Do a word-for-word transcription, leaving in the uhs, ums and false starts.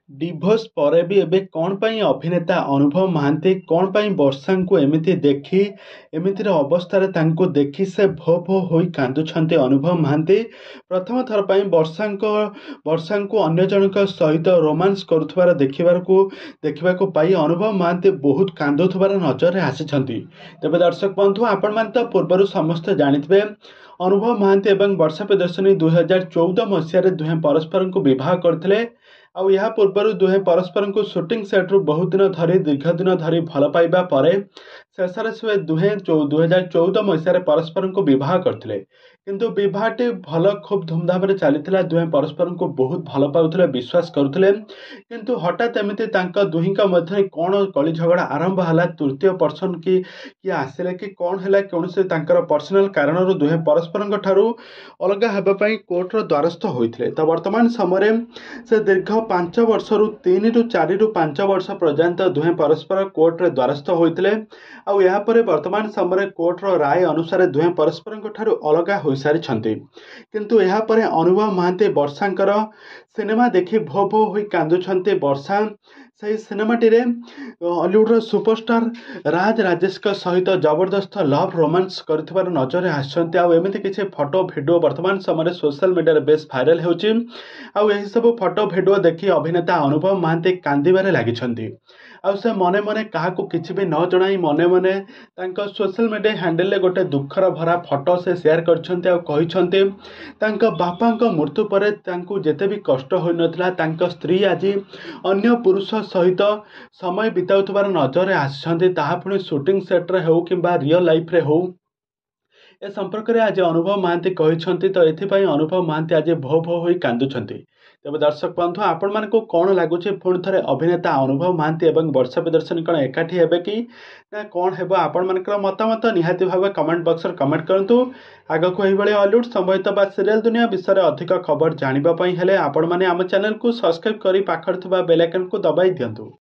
Divorce ପରେ ବି ଏବେ କ'ଣ ପାଇଁ ଅଭିନେତା ଅନୁଭବ ମହାନ୍ତି କ'ଣ ପାଇଁ ବର୍ଷାଙ୍କୁ ଏମିତି ଦେଖି ଏମିତିର ଅବସ୍ଥାରେ ତାଙ୍କୁ ଦେଖି ସେ ଭୋ ଭୋ ହୋଇ କାନ୍ଦୁଛନ୍ତି ଅନୁଭବ ମହାନ୍ତି। ପ୍ରଥମ ଥର ପାଇଁ ବର୍ଷାଙ୍କ ବର୍ଷାଙ୍କୁ ଅନ୍ୟ ଜଣଙ୍କ ସହିତ ରୋମାନ୍ସ କରୁଥିବାର ଦେଖିବାକୁ ଦେଖିବାକୁ ପାଇ ଅନୁଭବ ମହାନ୍ତି ବହୁତ କାନ୍ଦୁଥିବାର ନଜରରେ ଆସିଛନ୍ତି। ତେବେ ଦର୍ଶକ ବନ୍ଧୁ, ଆପଣମାନେ ତ ପୂର୍ବରୁ ସମସ୍ତେ ଜାଣିଥିବେ ଅନୁଭବ ମହାନ୍ତି ଏବଂ ବର୍ଷା ପ୍ରିୟଦର୍ଶିନୀ ଦୁଇ ହଜାର ଚଉଦ ମସିହାରେ ଦୁହେଁ ପରସ୍ପରଙ୍କୁ ବିବାହ କରିଥିଲେ। ଆଉ ଏହା ପୂର୍ବରୁ ଦୁହେଁ ପରସ୍ପରଙ୍କୁ ସୁଟିଂ ସେଟ୍ରୁ ବହୁତ ଦିନ ଧରି ଦୀର୍ଘ ଦିନ ଧରି ଭଲ ପାଇବା ପରେ ଶେଷରେ ସେ ଦୁହେଁ ଦୁଇ ହଜାର ଚଉଦ ମସିହାରେ ପରସ୍ପରଙ୍କୁ ବିବାହ କରିଥିଲେ। କିନ୍ତୁ ବିବାହଟି ଭଲ ଖୁବ୍ ଧୁମଧାମରେ ଚାଲିଥିଲା। ଦୁହେଁ ପରସ୍ପରଙ୍କୁ ବହୁତ ଭଲ ପାଉଥିଲେ, ବିଶ୍ୱାସ କରୁଥିଲେ। କିନ୍ତୁ ହଠାତ୍ ଏମିତି ତାଙ୍କ ଦୁହିଁଙ୍କ ମଧ୍ୟରେ କ'ଣ କଳି ଝଗଡ଼ା ଆରମ୍ଭ ହେଲା। ତୃତୀୟ ପର୍ସନ କି କିଏ ଆସିଲେ କି କ'ଣ ହେଲା, କୌଣସି ତାଙ୍କର ପର୍ସନାଲ କାରଣରୁ ଦୁହେଁ ପରସ୍ପରଙ୍କ ଠାରୁ ଅଲଗା ହେବା ପାଇଁ କୋର୍ଟର ଦ୍ୱାରସ୍ଥ ହୋଇଥିଲେ। ତ ବର୍ତ୍ତମାନ ସମୟରେ ସେ ଦୀର୍ଘ ପାଞ୍ଚ ବର୍ଷରୁ ତିନିରୁ ଚାରିରୁ ପାଞ୍ଚ ବର୍ଷ ପର୍ଯ୍ୟନ୍ତ ଦୁହେଁ ପରସ୍ପର କୋର୍ଟରେ ଦ୍ୱାରସ୍ଥ ହୋଇଥିଲେ। ଆଉ ଏହାପରେ ବର୍ତ୍ତମାନ ସମୟରେ କୋର୍ଟର ରାୟ ଅନୁସାରେ ଦୁହେଁ ପରସ୍ପରଙ୍କ ଠାରୁ ଅଲଗା ହୋଇସାରିଛନ୍ତି। କିନ୍ତୁ ଏହାପରେ ଅନୁଭବ ମହାନ୍ତି ବର୍ଷାଙ୍କର ସିନେମା ଦେଖି ଭୋ ଭୋ ହୋଇ କାନ୍ଦୁଛନ୍ତି। ବର୍ଷା ସେହି ସିନେମାଟିରେ ହଲିଉଡ଼ର ସୁପରଷ୍ଟାର ରାଜ ରାଜେଶଙ୍କ ସହିତ ଜବରଦସ୍ତ ଲଭ୍ ରୋମାନ୍ସ କରିଥିବାର ନଜରରେ ଆସିଛନ୍ତି। ଆଉ ଏମିତି କିଛି ଫଟୋ ଭିଡ଼ିଓ ବର୍ତ୍ତମାନ ସମୟରେ ସୋସିଆଲ ମିଡ଼ିଆରେ ବେଶ୍ ଭାଇରାଲ ହେଉଛି। ଆଉ ଏହିସବୁ ଫଟୋ ଭିଡ଼ିଓ ଦେଖି ଅଭିନେତା ଅନୁଭବ ମହାନ୍ତି କାନ୍ଦିବାରେ ଲାଗିଛନ୍ତି। ଆଉ ସେ ମନେ ମନେ କାହାକୁ କିଛି ବି ନ ଜଣାଇ ମନେ ମନେ ତାଙ୍କ ସୋସିଆଲ ମିଡ଼ିଆ ହ୍ୟାଣ୍ଡେଲରେ ଗୋଟେ ଦୁଃଖର ଭରା ଫଟୋ ସେ ସେୟାର କରିଛନ୍ତି। ଆଉ କହିଛନ୍ତି ତାଙ୍କ ବାପାଙ୍କ ମୃତ୍ୟୁ ପରେ ତାଙ୍କୁ ଯେତେ ବି କଷ୍ଟ ହୋଇନଥିଲା, ତାଙ୍କ ସ୍ତ୍ରୀ ଆଜି ଅନ୍ୟ ପୁରୁଷ ସହିତ ସମୟ ବିତାଉଥିବାର ନଜରରେ ଆସିଛନ୍ତି। ତାହା ପୁଣି ସୁଟିଂ ସେଟ୍ରେ ହେଉ କିମ୍ବା ରିଅଲ୍ ଲାଇଫ୍ରେ ହେଉ, ଏ ସମ୍ପର୍କରେ ଆଜି ଅନୁଭବ ମହାନ୍ତି କହିଛନ୍ତି। ତ ଏଥିପାଇଁ ଅନୁଭବ ମହାନ୍ତି ଆଜି ଭୋ ଭୋ ହୋଇ କାନ୍ଦୁଛନ୍ତି। ତେବେ ଦର୍ଶକ ବନ୍ଧୁ, ଆପଣମାନଙ୍କୁ କ'ଣ ଲାଗୁଛି, ପୁଣି ଥରେ ଅଭିନେତା ଅନୁଭବ ମହାନ୍ତି ଏବଂ ବର୍ଷା ପ୍ରିୟଦର୍ଶିନୀ କ'ଣ ଏକାଠି ହେବେ କି ନା କ'ଣ ହେବ? ଆପଣମାନଙ୍କର ମତାମତ ନିହାତି ଭାବେ କମେଣ୍ଟ ବକ୍ସରେ କମେଣ୍ଟ କରନ୍ତୁ। ଆଗକୁ ଏହିଭଳି ହଲିଉଡ୍ ସମ୍ବଳିତ ବା ସିରିଏଲ୍ ଦୁନିଆ ବିଷୟରେ ଅଧିକ ଖବର ଜାଣିବା ପାଇଁ ହେଲେ ଆପଣମାନେ ଆମ ଚ୍ୟାନେଲକୁ ସବସ୍କ୍ରାଇବ୍ କରି ପାଖରେ ଥିବା ବେଲ୍ ଆଇକନ୍କୁ ଦବାଇ ଦିଅନ୍ତୁ।